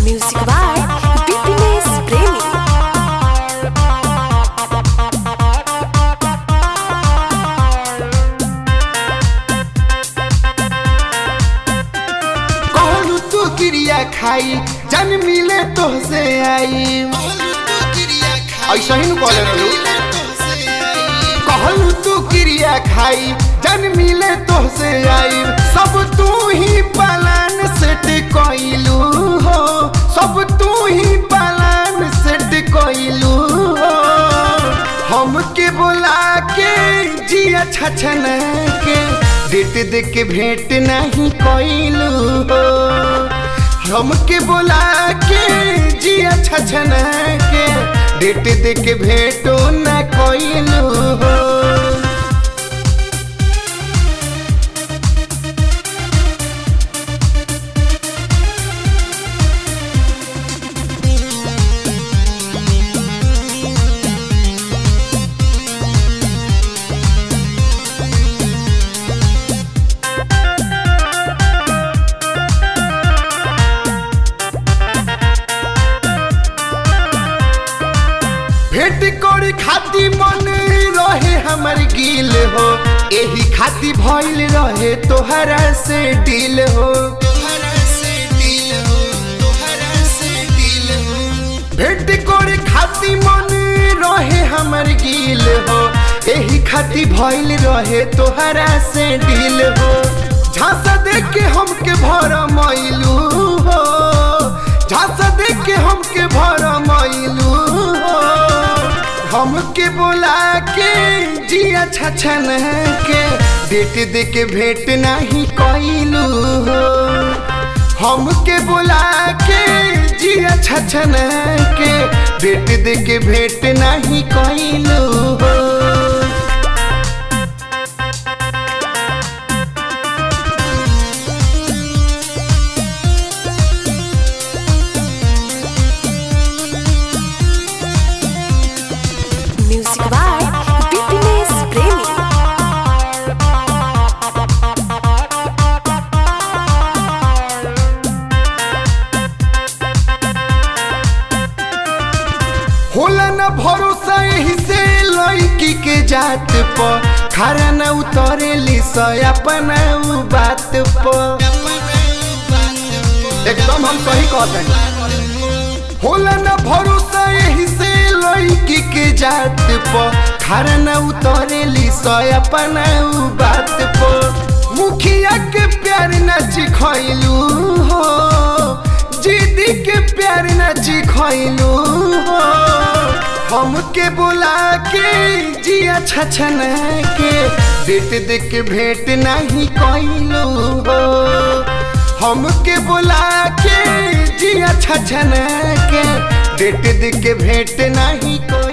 Music by Bipnesh Premi. कहलू तू क्रिया खाई जन मिले तो से आई ऐसा ही न कहलू तू क्रिया खाई जन मिले तो से आई सब तू ही पलान सेट कइलू हो सब तू ही पलान सेट कइलू हो हमके बुला के जिया छछन के डेट दे के भेंट नहीं कइलू हो हमके बुला के जिया छछन के डेट दे के भेंट न कइलू हो भेंट कोड़ी खाती मन रहे हमर गिल हो एही खाती भइल रहे तोहरा से डील हो भेंट कोड़ी खाती मन रहे हमर गिल हो एही खाती भइल रहे तोहरा से डील हो झांसा देख के हमके भर मैलू हो झांसा देख के हमके भर मैलू हो हमके बुला के जिया छछन के डेट दे के भेंट नहीं कइलू हो हमके बुला के जिया छछन के डेट दे के भेंट नहीं कइलू हो Music by Bipnesh Premi. होला न भरोसा यही से लड़की के जात पर खरा न उतरेली से अपना बात पर एकदम हम सही कहते हैं होला न भरोसा यही से लड़की के जात पर खरा न उतरेली से अपना बात पर मुखिया के प्यार न चिखैलू हो जीदी के प्यार न चिखैलू हो हमके बुला के जिया छछन के डेट दे के भेंट नहीं कइलू हो हमके बुला के जिया छछन के डेट दे के भेंट नहीं कइलू।